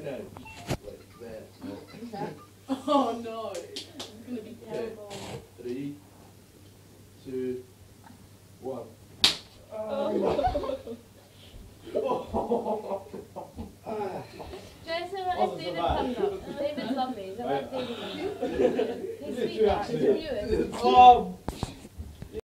no. Like that. Oh no. It's going to be terrible. 3, 2, 1. Jason, let David come now. David's lovely. Let David come. He's sweet. He's the newest.